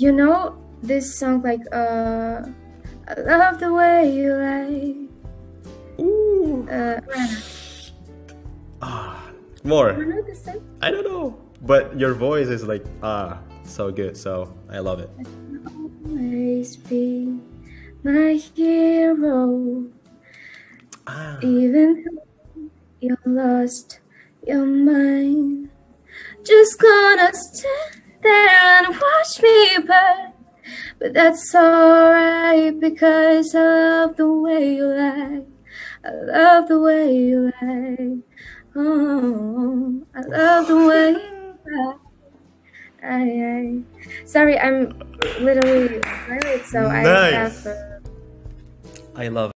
You know this song like I love the way you lie. Ooh. More. You know this song? I don't know, but your voice is like so good. So I love it. Always be my hero, even though you're lost your mind. Just gonna stand there and watch me burn. But that's alright because I love the way you lie. I love the way you lie. Oh, I love the way you lie. Sorry, I'm literally married, so Nice. I have. I love